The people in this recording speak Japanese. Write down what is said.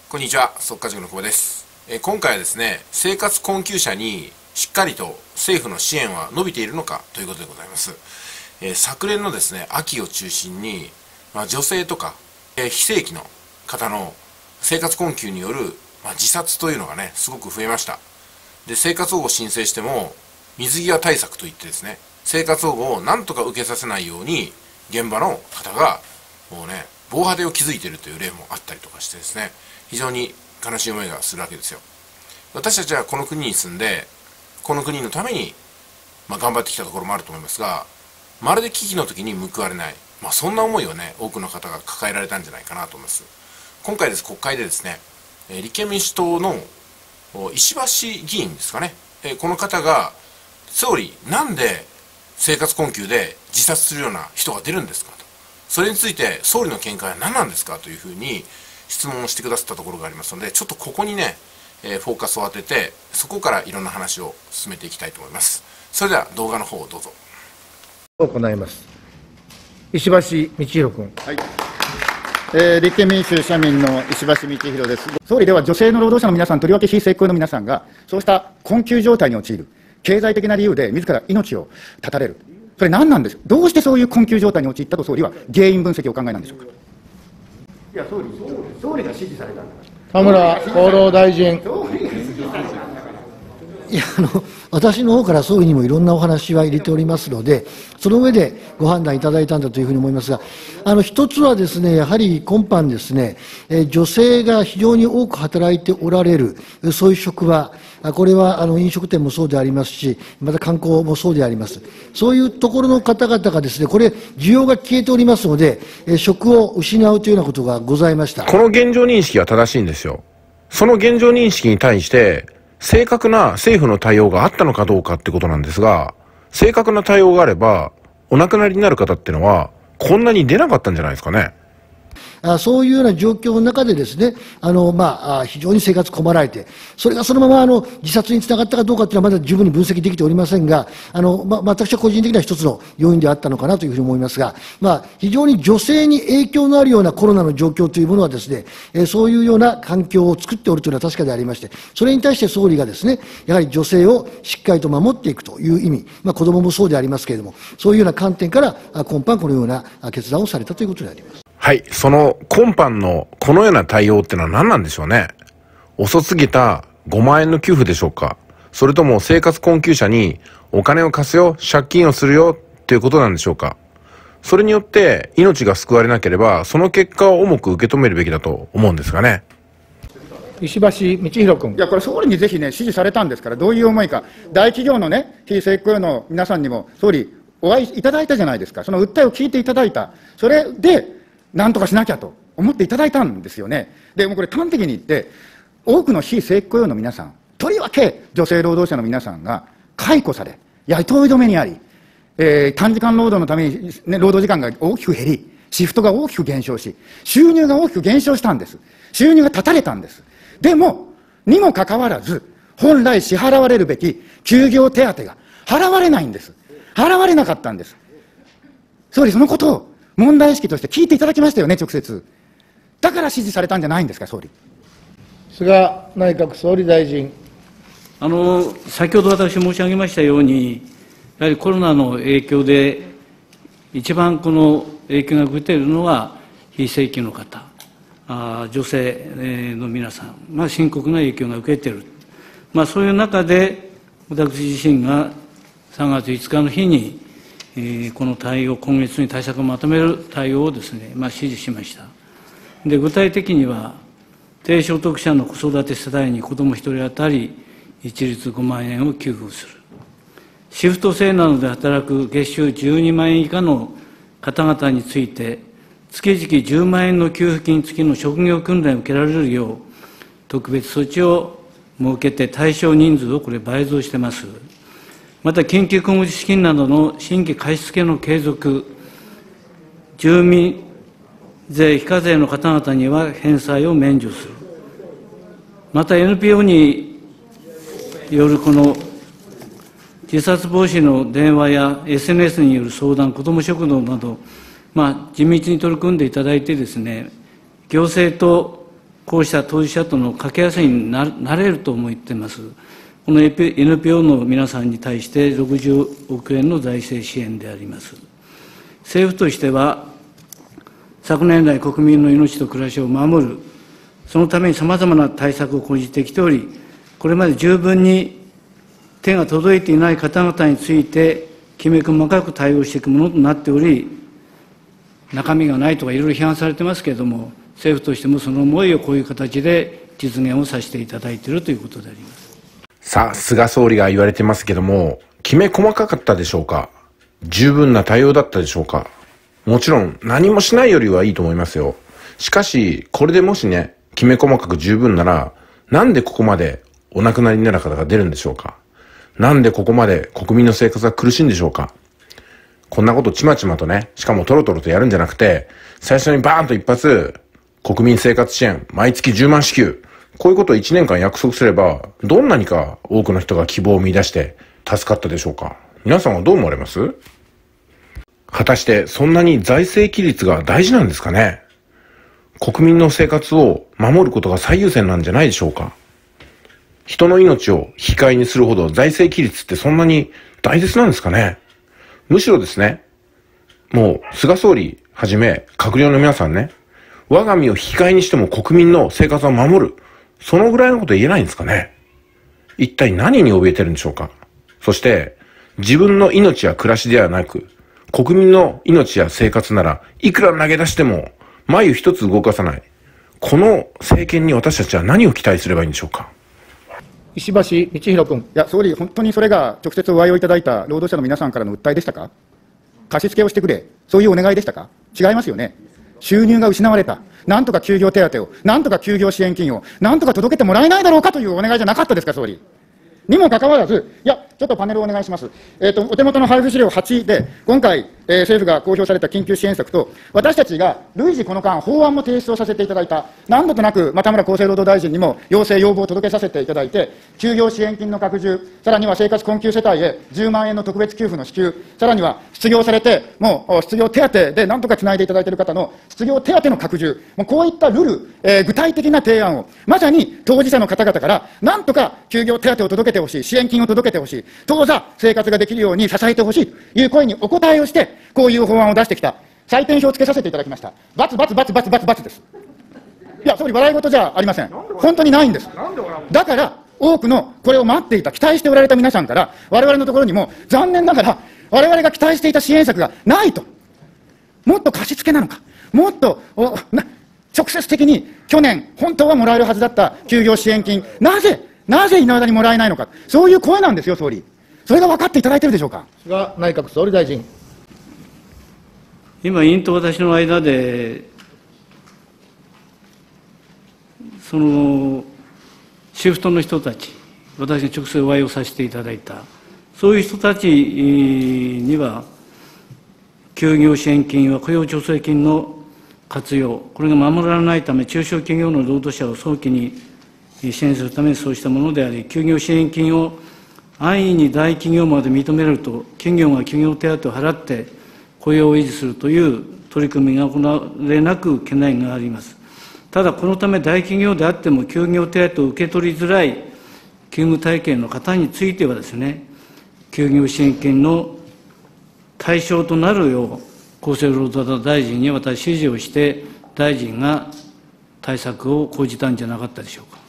こんにちは、速稼塾の久保です。今回はですね、生活困窮者にしっかりと政府の支援は伸びているのかということでございます。昨年のですね、秋を中心に、女性とか、非正規の方の生活困窮による、自殺というのがね、すごく増えました。で、生活保護を申請しても、水際対策といってですね、生活保護をなんとか受けさせないように、現場の方が、もうね、防波堤を築いているという例もあったりとかしてですね、非常に悲しい思いがするわけですよ。私たちはこの国に住んで、この国のために、頑張ってきたところもあると思いますが、まるで危機の時に報われない、そんな思いをね、多くの方が抱えられたんじゃないかなと思います。今回です、国会でですね、立憲民主党の石橋議員ですかね、この方が、総理、なんで生活困窮で自殺するような人が出るんですかと。それについて総理の見解は何なんですかというふうに質問をしてくださったところがありますので、ちょっとここにね、フォーカスを当てて、そこからいろんな話を進めていきたいと思います。それでは動画の方をどうぞ。 行います。石橋通宏君。 はい。立憲民主・社民の石橋通宏です。総理、では女性の労働者の皆さん、とりわけ非正規雇用の皆さんが、そうした困窮状態に陥る、経済的な理由で自ら命を絶たれる、それ何なんでしょう。どうしてそういう困窮状態に陥ったと総理は原因分析をお考えなんでしょうか。 いや、総理が指示されたんだから。田村厚労大臣。 いや、私の方から総理にもいろんなお話は入れておりますので、その上でご判断いただいたんだというふうに思いますが、一つはですね、やはり今般ですね、女性が非常に多く働いておられる、そういう職場、これは飲食店もそうでありますし、また観光もそうであります。そういうところの方々がですね、これ、需要が消えておりますので、職を失うというようなことがございました。 この現状認識は正しいんですよ。その現状認識に対して、正確な政府の対応があったのかどうかってことなんですが、正確な対応があれば、お亡くなりになる方ってのは、こんなに出なかったんじゃないですかね。 そういうような状況の中でですね、非常に生活困られて、それがそのまま自殺につながったかどうかというのはまだ十分に分析できておりませんが、私は個人的には一つの要因であったのかなというふうに思いますが、非常に女性に影響のあるようなコロナの状況というものはですね、そういうような環境を作っておるというのは確かでありまして、それに対して総理がですね、やはり女性をしっかりと守っていくという意味、子どももそうでありますけれども、そういうような観点から今般このような決断をされたということであります。 はい、その今般のこのような対応ってのは何なんでしょうね。遅すぎた5万円の給付でしょうか。それとも生活困窮者にお金を貸すよ、借金をするよっていうことなんでしょうか。それによって命が救われなければ、その結果を重く受け止めるべきだと思うんですがね。 石橋通宏君。 いや、これ、総理にぜひね、指示されたんですから、どういう思いか、大企業のね、非正規雇用の皆さんにも、総理、お会いいただいたじゃないですか、その訴えを聞いていただいた、それで、なんとかしなきゃと思っていただいたんですよね。でもこれ、端的に言って、多くの非正規雇用の皆さん、とりわけ女性労働者の皆さんが解雇され、雇い止めにあり、短時間労働のために、労働時間が大きく減り、シフトが大きく減少し、収入が大きく減少したんです。収入が断たれたんです。でも、にもかかわらず、本来支払われるべき休業手当が払われないんです。払われなかったんです。総理、そのことを問題意識として聞いていただきましたよね、直接。だから指示されたんじゃないんですか、総理。 菅内閣総理大臣。 先ほど私申し上げましたように、やはりコロナの影響で、一番この影響が受けているのは、非正規の方、女性の皆さん、深刻な影響が受けている。そういう中で、私自身が3月5日の日に、この対応、今月に対策をまとめる対応をですね、指示しました。で、具体的には、低所得者の子育て世帯に子ども1人当たり一律5万円を給付する。シフト制などで働く月収12万円以下の方々について、月々10万円の給付金付きの職業訓練を受けられるよう、特別措置を設けて対象人数を倍増しています。また、緊急小口資金などの新規貸付の継続、住民税非課税の方々には返済を免除する。また、NPO によるこの自殺防止の電話や SNS による相談、子ども食堂など、地道に取り組んでいただいてですね、行政とこうした当事者との掛け合わせになれると思っています。この NPO の皆さんに対して60億円の財政支援であります。政府としては、昨年来、国民の命と暮らしを守る、そのためにさまざまな対策を講じてきており、これまで十分に手が届いていない方々について、きめ細かく対応していくものとなっており、中身がないとかいろいろ批判されてますけれども、政府としてもその思いをこういう形で実現をさせていただいているということであります。 さあ、菅総理が言われてますけども、きめ細かかったでしょうか？十分な対応だったでしょうか？もちろん何もしないよりはいいと思いますよ。しかし、これでもしね、きめ細かく十分なら、なんでここまでお亡くなりになる方が出るんでしょうか？なんでここまで国民の生活が苦しいんでしょうか？こんなことちまちまとね、しかもトロトロとやるんじゃなくて、最初にバーンと一発、国民生活支援、毎月10万支給、こういうことを1年間約束すれば、どんなにか多くの人が希望を見出して助かったでしょうか？皆さんはどう思われます？果たしてそんなに財政規律が大事なんですかね？国民の生活を守ることが最優先なんじゃないでしょうか？人の命を引き換えにするほど財政規律ってそんなに大切なんですかね？むしろですね、もう菅総理はじめ閣僚の皆さんね、我が身を引き換えにしても国民の生活を守る、そのぐらいのこと言えないんですかね？一体何に怯えてるんでしょうか？そして自分の命や暮らしではなく、国民の命や生活ならいくら投げ出しても眉一つ動かさない、この政権に私たちは何を期待すればいいんでしょうか？ 石橋道弘君。 いや、総理、本当にそれが直接お会いをいただいた労働者の皆さんからの訴えでしたか？貸し付けをしてくれ、そういうお願いでしたか？違いますよね。収入が失われた、なんとか休業手当を、なんとか休業支援金を、なんとか届けてもらえないだろうかというお願いじゃなかったですか、総理。にもかかわらず、いや、ちょっとパネルをお願いします。お手元の配布資料8で、今回、政府が公表された緊急支援策と、私たちが累次この間、法案も提出をさせていただいた、何度となく、田村厚生労働大臣にも要請、要望を届けさせていただいて、休業支援金の拡充、さらには生活困窮世帯へ10万円の特別給付の支給、さらには失業されて、もう失業手当でなんとかつないでいただいている方の失業手当の拡充、もうこういったルール、具体的な提案を、まさに当事者の方々から、なんとか休業手当を届けてほしい、支援金を届けてほしい、当座生活ができるように支えてほしいという声にお答えをして、こういう法案を出してきた、採点表をつけさせていただきました。×、×、×、×、×、×です。いや、総理、笑い事じゃありません。本当にないんです。だから、多くのこれを待っていた、期待しておられた皆さんから、我々のところにも、残念ながら、我々が期待していた支援策がないと。もっと貸し付けなのか、もっと直接的に去年、本当はもらえるはずだった休業支援金、なぜいまだにもらえないのか、そういう声なんですよ、総理。それが分かっていただいているでしょうか。 菅内閣総理大臣。 今、委員と私の間で、そのシフトの人たち、私が直接お会いをさせていただいた、そういう人たちには、休業支援金は雇用調整金の活用、これが守られないため、中小企業の労働者を早期に支援するためにそうしたものであり、休業支援金を安易に大企業まで認めると、企業が休業手当を払って雇用を維持するという取り組みが行われなく懸念があります。ただ、このため大企業であっても休業手当を受け取りづらい勤務体系の方についてはですね、休業支援金の対象となるよう、厚生労働大臣に私、指示をして、大臣が対策を講じたんじゃなかったでしょうか。